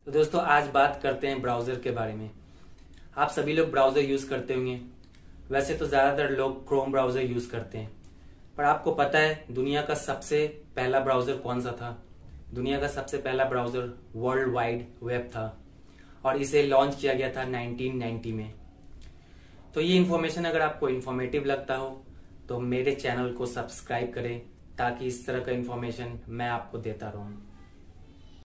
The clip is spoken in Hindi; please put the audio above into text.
तो दोस्तों आज बात करते हैं ब्राउजर के बारे में। आप सभी लोग ब्राउजर यूज करते होंगे। वैसे तो ज्यादातर लोग क्रोम ब्राउजर यूज करते हैं, पर आपको पता है दुनिया का सबसे पहला ब्राउजर कौन सा था? दुनिया का सबसे पहला ब्राउजर वर्ल्ड वाइड वेब था और इसे लॉन्च किया गया था 1990 में। तो ये इन्फॉर्मेशन अगर आपको इन्फॉर्मेटिव लगता हो तो मेरे चैनल को सब्सक्राइब करें ताकि इस तरह का इन्फॉर्मेशन मैं आपको देता रहूं।